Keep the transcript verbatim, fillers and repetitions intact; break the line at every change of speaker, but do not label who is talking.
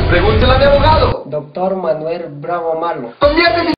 Pregúntele a mi abogado.
Doctor Manuel Bravo Malo.
Convierte